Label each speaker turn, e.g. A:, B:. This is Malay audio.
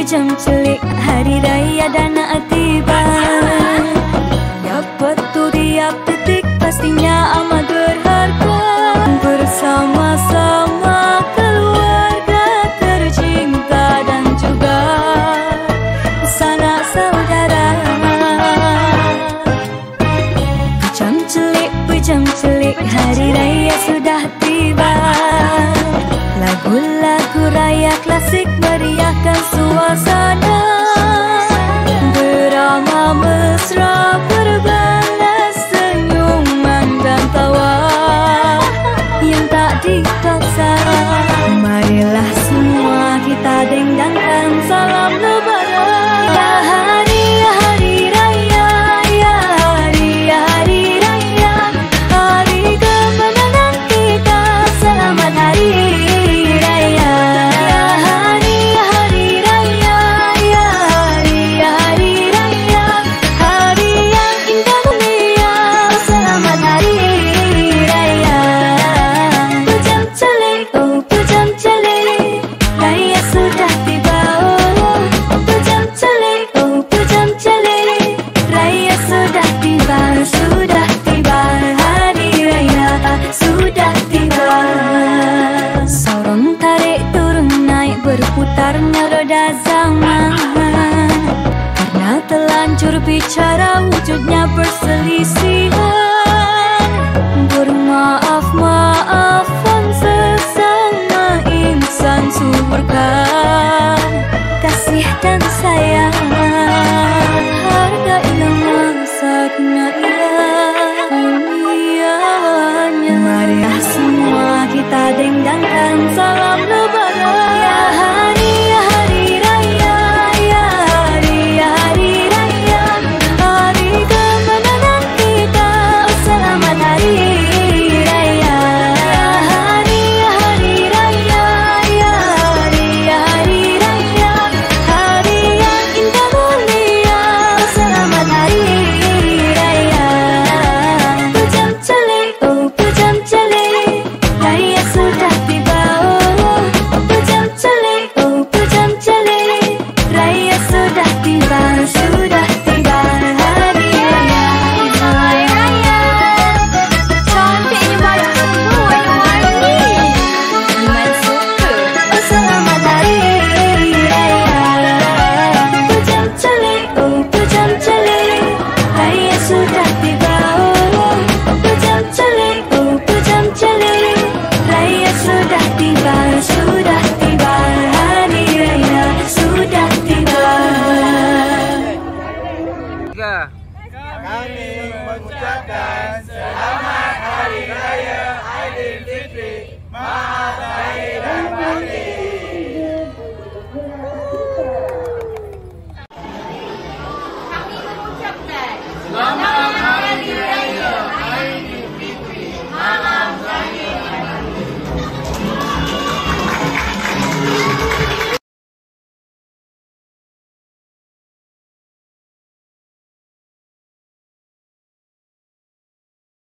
A: pejam celik, hari raya dah nak tiba. Dapat tu tiap detik pastinya amat berharga. Bersama-sama keluarga tercinta dan juga sanak saudara. Pejam celik, hari raya sudah tiba. Lagu-lagu raya klasik meriahkan suasana. Beramah mesra berbalas senyuman dan tawa yang tak dipaksa. Marilah semua kita dendangkan salam lebaran. Ya hari raya, ya hari raya, hari kemenangan kita. Selamat hari raya. Ya hari raya, ya hari raya, hari yang indah mulia. Selamat hari raya. Pejam celik, oh pejam celik, raya sudah tiba. Oh pejam celik, oh pejam celik, raya sudah tiba. Sudah tiba, hari raya sudah tiba. Sorong tarik turun naik berputarnya roda zaman. Karena telanjur bicara wujudnya perselisihan. Bermaaf, maaf.